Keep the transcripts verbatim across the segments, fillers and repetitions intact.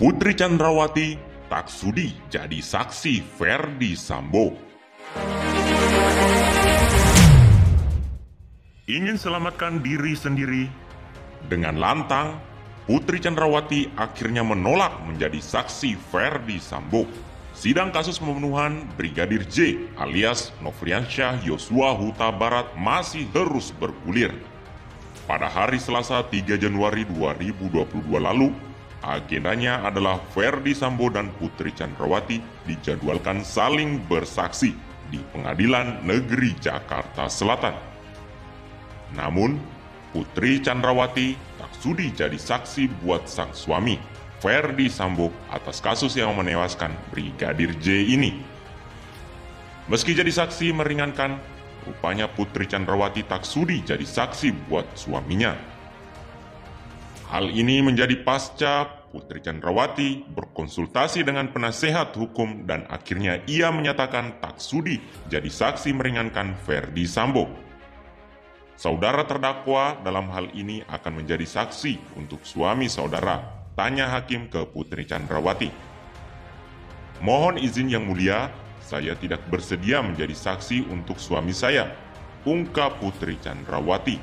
Putri Chandrawati tak sudi jadi saksi Ferdy Sambo. Ingin selamatkan diri sendiri, dengan lantang, Putri Chandrawati akhirnya menolak menjadi saksi Ferdy Sambo. Sidang kasus pembunuhan Brigadir J alias Nofriansyah Yosua Huta Barat masih terus bergulir. Pada hari Selasa tiga Januari dua ribu dua puluh dua lalu, agendanya adalah Ferdy Sambo dan Putri Chandrawati dijadwalkan saling bersaksi di Pengadilan Negeri Jakarta Selatan. Namun, Putri Chandrawati tak sudi jadi saksi buat sang suami, Ferdy Sambo, atas kasus yang menewaskan Brigadir J ini. Meski jadi saksi meringankan, rupanya Putri Chandrawati tak sudi jadi saksi buat suaminya. Hal ini menjadi pasca Putri Chandrawati berkonsultasi dengan penasehat hukum dan akhirnya ia menyatakan tak sudi jadi saksi meringankan Ferdy Sambo. Saudara terdakwa dalam hal ini akan menjadi saksi untuk suami saudara, tanya hakim ke Putri Chandrawati. Mohon izin yang mulia, saya tidak bersedia menjadi saksi untuk suami saya, ungkap Putri Chandrawati.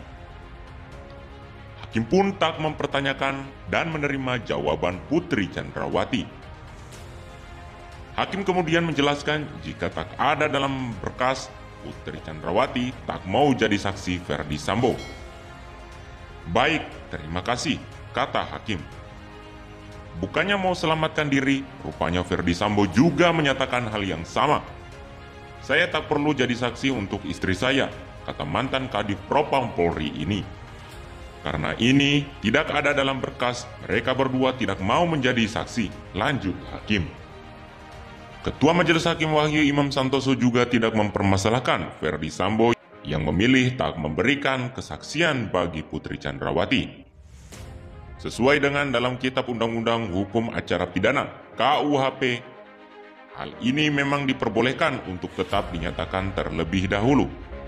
Hakim pun tak mempertanyakan dan menerima jawaban Putri Chandrawati. Hakim kemudian menjelaskan jika tak ada dalam berkas, Putri Chandrawati tak mau jadi saksi Ferdy Sambo. Baik, terima kasih, kata hakim. Bukannya mau selamatkan diri, rupanya Ferdy Sambo juga menyatakan hal yang sama. Saya tak perlu jadi saksi untuk istri saya, kata mantan Kadif Propam Polri ini. Karena ini tidak ada dalam berkas, mereka berdua tidak mau menjadi saksi, lanjut hakim. Ketua Majelis Hakim Wahyu Imam Santoso juga tidak mempermasalahkan Ferdy Sambo yang memilih tak memberikan kesaksian bagi Putri Chandrawati. Sesuai dengan dalam Kitab Undang-Undang Hukum Acara Pidana K U H P, hal ini memang diperbolehkan untuk tetap dinyatakan terlebih dahulu.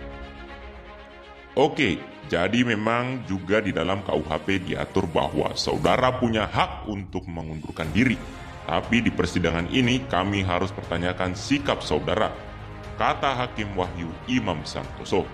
Oke, jadi memang juga di dalam K U H P diatur bahwa saudara punya hak untuk mengundurkan diri. Tapi di persidangan ini kami harus pertanyakan sikap saudara, kata Hakim Wahyu Imam Santoso.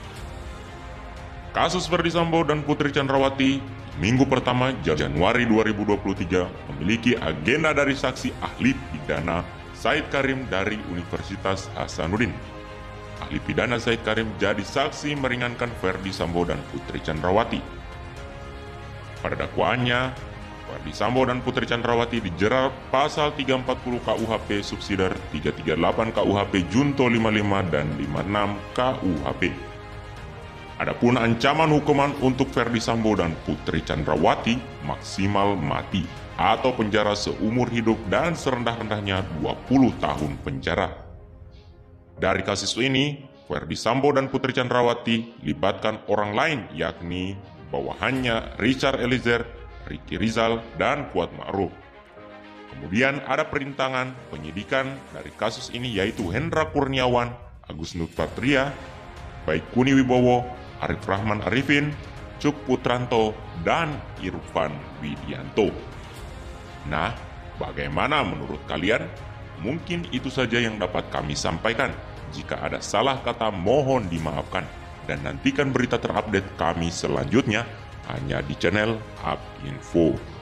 Kasus Ferdy Sambo dan Putri Chandrawati minggu pertama Januari dua ribu dua puluh tiga memiliki agenda dari saksi ahli pidana Said Karim dari Universitas Hasanuddin. Ahli pidana Said Karim jadi saksi meringankan Ferdy Sambo dan Putri Chandrawati. Pada dakwaannya, Ferdy Sambo dan Putri Chandrawati dijerat pasal tiga ratus empat puluh K U H P subsidiar tiga ratus tiga puluh delapan K U H P Junto lima puluh lima dan lima puluh enam K U H P. Adapun ancaman hukuman untuk Ferdy Sambo dan Putri Chandrawati maksimal mati atau penjara seumur hidup dan serendah-rendahnya dua puluh tahun penjara. Dari kasus ini, Ferdy Sambo dan Putri Chandrawati libatkan orang lain yakni bawahannya Richard Eliezer, Ricky Rizal, dan Kuat Ma'ruf. Kemudian ada perintangan penyidikan dari kasus ini yaitu Hendra Kurniawan, Agus Nurpatria, Baikuni Wibowo, Arif Rahman Arifin, Cuk Putranto, dan Irfan Widianto. Nah, bagaimana menurut kalian? Mungkin itu saja yang dapat kami sampaikan. Jika ada salah kata mohon dimaafkan. Dan nantikan berita terupdate kami selanjutnya hanya di channel Up Info.